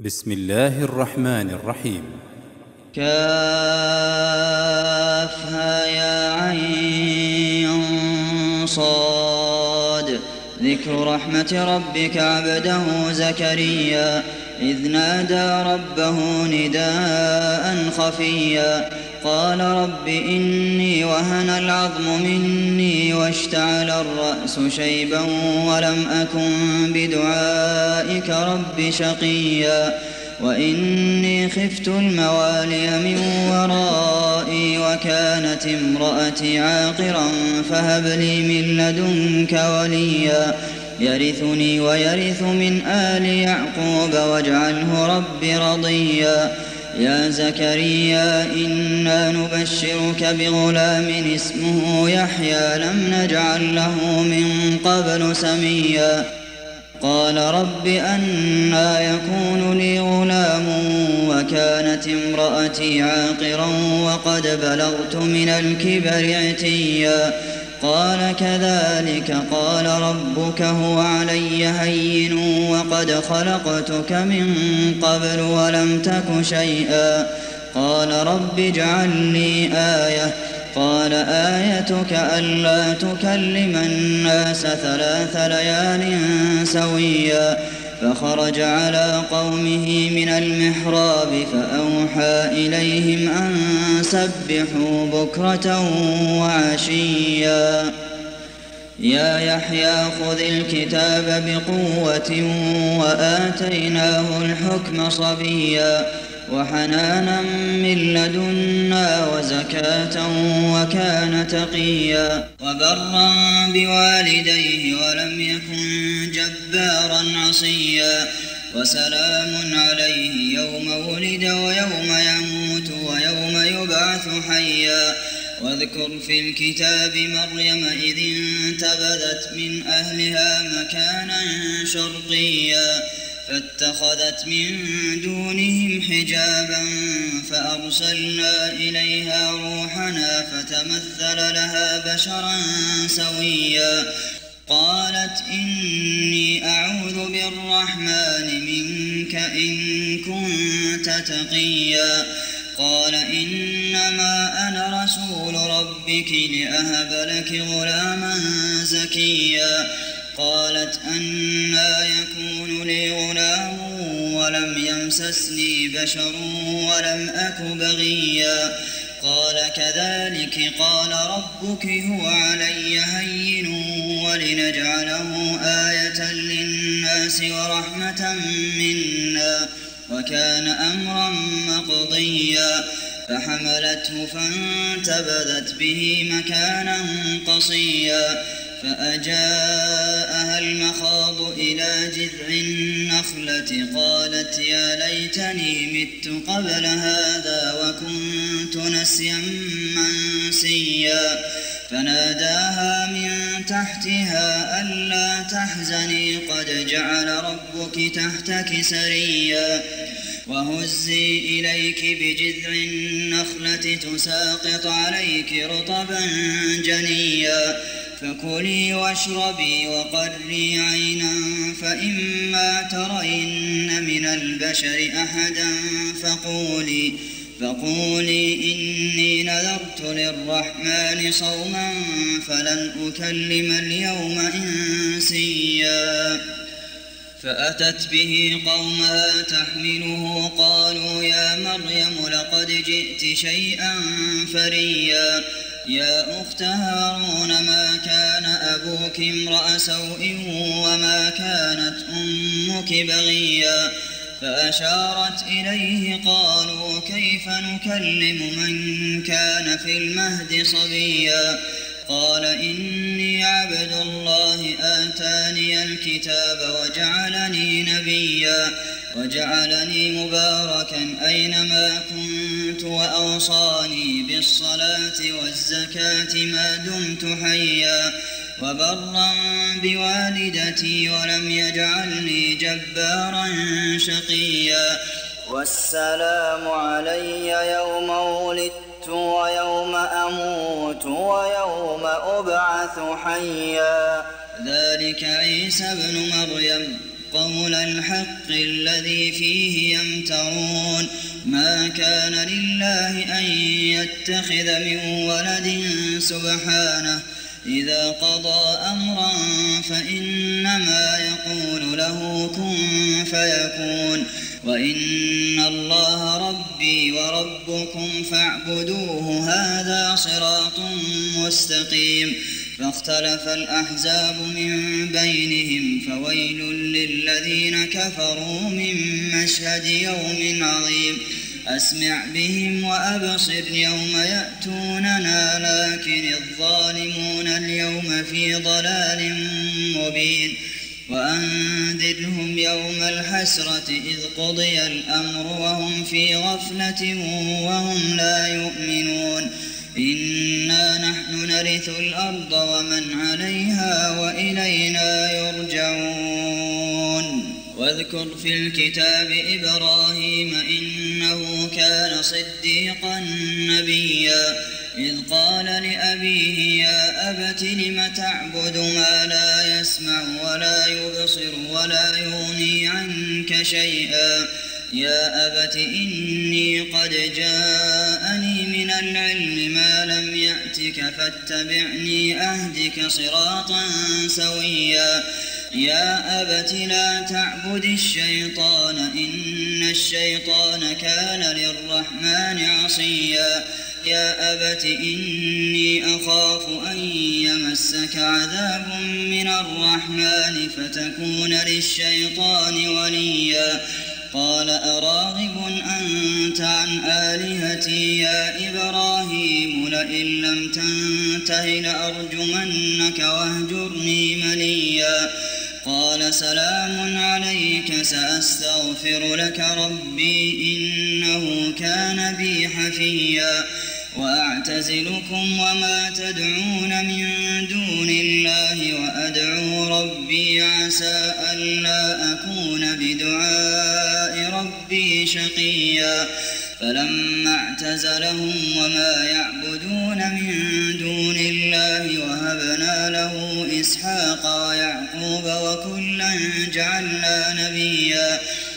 بسم الله الرحمن الرحيم. كافها يا عين صاد. ذكر رحمة ربك عبده زكريا إذ نادى ربه نداء خفيا قال رب إني وهن العظم مني واشتعل الرأس شيبا ولم أكن بدعائك رب شقيا وإني خفت الموالي من ورائي وكانت امرأتي عاقرا فهب لي من لدنك وليا يرثني ويرث من آل يعقوب واجعله رب رضيا يا زكريا إنا نبشرك بغلام اسمه يحيى لم نجعل له من قبل سميا قال رب أنى يكون لي غلام وكانت امرأتي عاقرا وقد بلغت من الكبر عتيا قال كذلك قال ربك هو علي هين وقد خلقتك من قبل ولم تك شيئا قال رب اجعل لي آية قال آيتك ألا تكلم الناس 3 ليال سويا فخرج على قومه من المحراب فأوحى إليهم أن سبحوا بكرة وعشيا يا يحيى خذ الكتاب بقوة وآتيناه الحكم صبيا وحنانا من لدنا وزكاة وكان تقيا وبرا بوالديه ولم يكن جبارا عصيا وسلام عليه يوم ولد ويوم يموت ويوم يبعث حيا واذكر في الكتاب مريم إذ انتبذت من أهلها مكانا شرقيا فاتخذت من دونهم حجابا فأرسلنا إليها روحنا فتمثل لها بشرا سويا قالت إني أعوذ بالرحمن منك إن كنت تقيا قال إنما أنا رسول ربك لأهب لك غلاما زكيا قالت أنى يكون لي غلام ولم يمسسني بشر ولم أك بغيا قال كذلك قال ربك هو علي هين ولنجعله آية للناس ورحمة منا وكان أمرا مقضيا فحملته فانتبذت به مكانا قصيا فأجاءها المخاض إلى جذع النخلة قالت يا ليتني مت قبل هذا وكنت نسيا منسيا فناداها من تحتها ألا تحزني قد جعل ربك تحتك سريا وهزي إليك بجذع النخلة تساقط عليك رطبا جنيا فكلي واشربي وقري عينا فإما ترين من البشر أحدا فقولي إني نذرت للرحمن صوما فلن أكلم اليوم إنسيا فأتت به قومها تحمله قالوا يا مريم لقد جئت شيئا فريا يا أخت هارون ما كان أبوك امرأ سوء وما كانت أمك بغيا فأشارت إليه قالوا كيف نكلم من كان في المهد صبيا قال إني عبد الله آتاني الكتاب وجعلني نبيا وجعلني مباركا أينما كنت وأوصاني بالصلاة والزكاة ما دمت حيا وبرا بوالدتي ولم يجعلني جبارا شقيا والسلام علي يوم ولدت ويوم أموت ويوم أبعث حيا ذلك عيسى ابن مريم قول الحق الذي فيه يمترون ما كان لله أن يتخذ من ولد سبحانه إذا قضى أمرا فإنما يقول له كن فيكون وإن الله ربي وربكم فاعبدوه هذا صراط مستقيم فاختلف الأحزاب من بينهم فويل للذين كفروا من مشهد يوم عظيم أسمع بهم وأبصر يوم يأتوننا لكن الظالمون اليوم في ضلال مبين وأنذرهم يوم الحسرة إذ قضي الأمر وهم في غفلة وهم لا يؤمنون إنا نحن نرث الأرض ومن عليها وإلينا يرجعون واذكر في الكتاب إبراهيم إنه كان صديقا نبيا إذ قال لأبيه يا أبت لم تعبد ما لا يسمع ولا يبصر ولا يغني عنك شيئا يا أبت إني قد جاءني من العلم ما لم يأتك فاتبعني أهدك صراطا سويا يا أبت لا تعبد الشيطان إن الشيطان كان للرحمن عصيا يا أبت إني أخاف أن يمسك عذاب من الرحمن فتكون للشيطان وليا قال أراغب أنت عن آلهتي يا إبراهيم لئن لم تنته لأرجمنك واهجرني مليا قال سلام عليك سأستغفر لك ربي إنه كان بي حفيا وأعتزلكم وما تدعون من دون الله وأدعو ربي عسى ألا أكون بدعاء ربي شقيا فلما اعتزلهم وما يعبدون من دون الله وهبنا له إسحاق ويعقوب وكلا جعلنا نبيا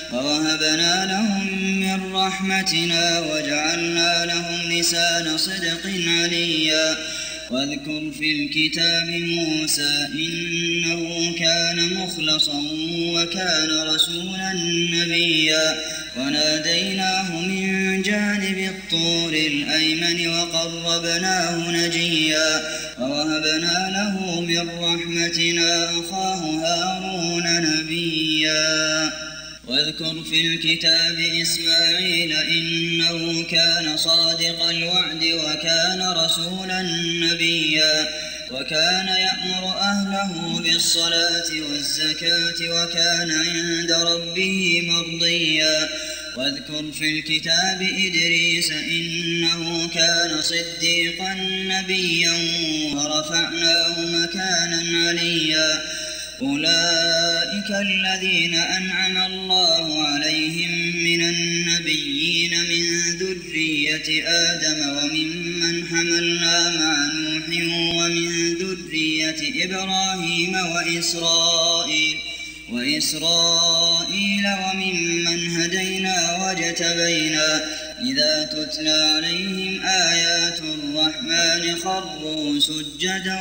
ووهبنا لهم من رحمتنا وجعلنا لهم لسان صدق عليا واذكر في الكتاب موسى إنه كان مخلصا وكان رسولا نبيا وناديناه من جانب الطور الأيمن وقربناه نجيا ووهبنا له من رحمتنا أخاه هارون نبيا واذكر في الكتاب إسماعيل إنه كان صادق الوعد وكان رسولا نبيا وكان يأمر أهله بالصلاة والزكاة وكان عند ربه مرضيا واذكر في الكتاب إدريس إنه كان صديقا نبيا ورفعناه مكانا عليا أولئك الذين أنعم الله عليهم من النبيين من ذرية آدم وممن حملنا مع نوح ومن ذرية إبراهيم وإسرائيل وممن هدينا واجتبينا إذا تتلى عليهم آيات الرحمن خروا سجدا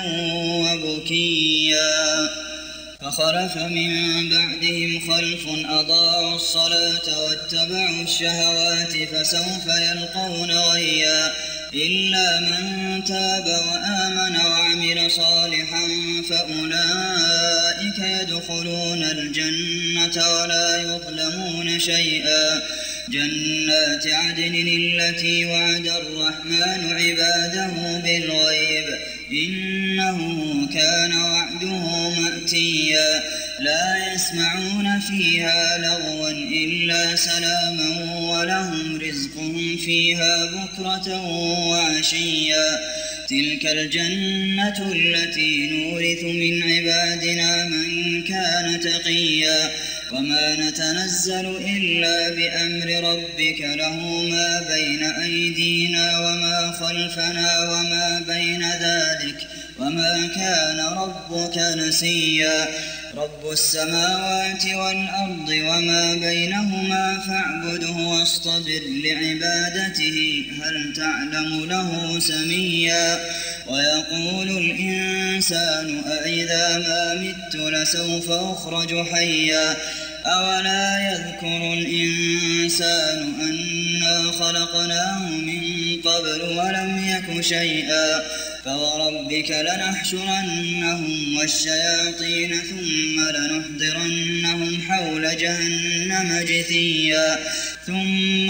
وبكيا فخلف من بعدهم خلف أضاعوا الصلاة واتبعوا الشهوات فسوف يلقون غيا إلا من تاب وآمن وعمل صالحا فأولئك يدخلون الجنة ولا يظلمون شيئا جنات عدن التي وعد الرحمن عباده بالغيب إنه كان وعده مأتيا لا يسمعون فيها لغوا إلا سلاما ولهم رزقهم فيها بكرة وعشيا تلك الجنة التي نورث من عبادنا من كان تقيا وما نتنزل إلا بأمر ربك له ما بين أيدينا وما خلفنا وما بين ذلك وما كان ربك نسيا رب السماوات والأرض وما بينهما فاعبده واصطبر لعبادته هل تعلم له سميا ويقول الإنسان أإذا ما مت لسوف أخرج حيا أولا يذكر الإنسان أنا خلقناه من قبل ولم يك شيئا فوربك لنحشرنهم والشياطين ثم لنحضرنهم حول جهنم جثيا ثم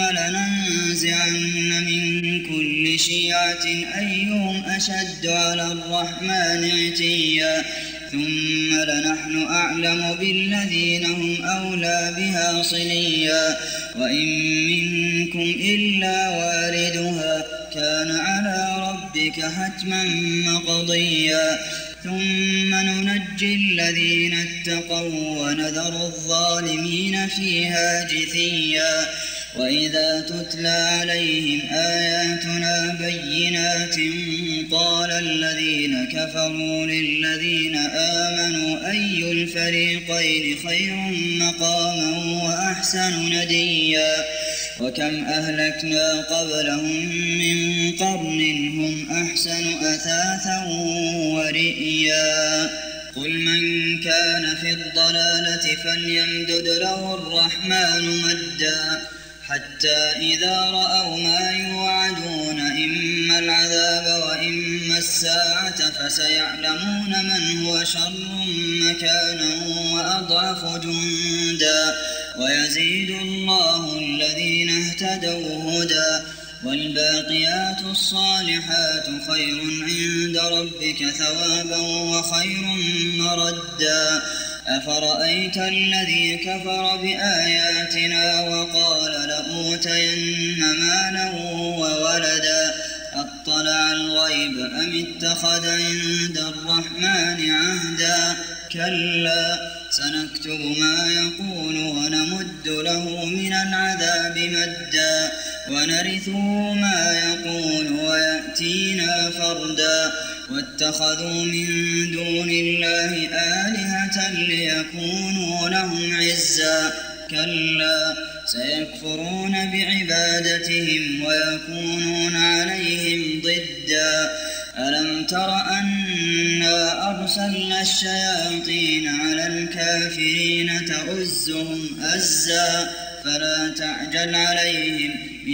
لننزعن من كل شيعة أيهم أشد على الرحمن عتيا ثم لنحن أعلم بالذين هم أولى بها صليا وإن منكم إلا واردها كان على ربك حتما مقضيا ثم ننجي الذين اتقوا ونذر الظالمين فيها جثيا وإذا تتلى عليهم آياتنا بينات قال الذين كفروا للذين آمنوا أي الفريقين خير مقاما وأحسن نديا وكم أهلكنا قبلهم من قرن هم أحسن أثاثا ورئيا قل من كان في الضلالة فليمدد له الرحمن مدا حتى إذا رأوا ما يوعدون إما العذاب وإما الساعة فسيعلمون من هو شر مكانا وأضعف جندا ويزيد الله الذين اهتدوا هدى والباقيات الصالحات خير عند ربك ثوابا وخير مردا أفرأيت الذي كفر بآياتنا وقال لأوتين مالا وولدا أطلع الغيب أم اتخذ عند الرحمن عهدا كلا سنكتب ما يقول ونمد له من العذاب مدا ونرثه ما يقول ويأتينا فردا واتخذوا من دون الله آلهة ليكونوا لهم عزا كلا سيكفرون بعبادتهم ويكونون عليهم ضدا ألم تر أنا أرسلنا الشياطين على الكافرين تؤزهم أزا فلا تعجل عليهم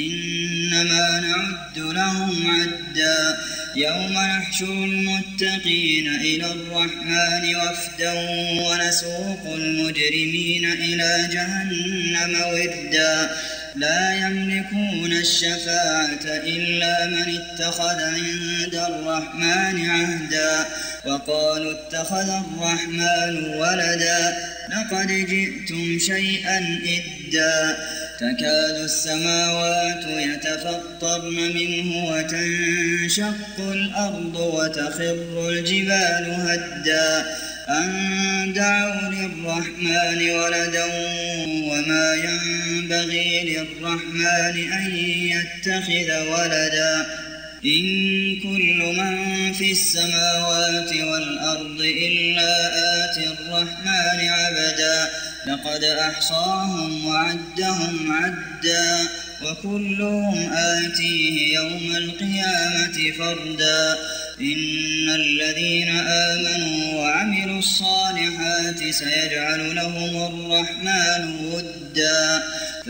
إنما نعد لهم عدا يوم نحشر المتقين إلى الرحمن وفدا ونسوق المجرمين إلى جهنم وردا لا يملكون الشفاعة إلا من اتخذ عند الرحمن عهدا وقالوا اتخذ الرحمن ولدا لقد جئتم شيئا إدا تكاد السماوات يتفطرن منه وتنشق الأرض وتخر الجبال هدا أن دعوا للرحمن ولدا وما ينبغي للرحمن أن يتخذ ولدا إن كل من في السماوات والأرض إلا آتي الرحمن عبدا لقد أحصاهم وعدهم عدا وكلهم آتيه يوم القيامة فردا إن الذين آمنوا وعملوا الصالحات سيجعل لهم الرحمن ودا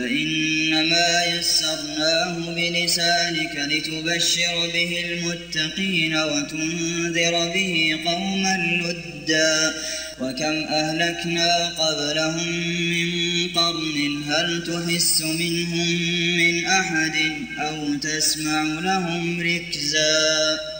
فإنما يسرناه بلسانك لتبشر به المتقين وتنذر به قوما لدا وكم أهلكنا قبلهم من قرن هل تحس منهم من أحد أو تسمع لهم ركزا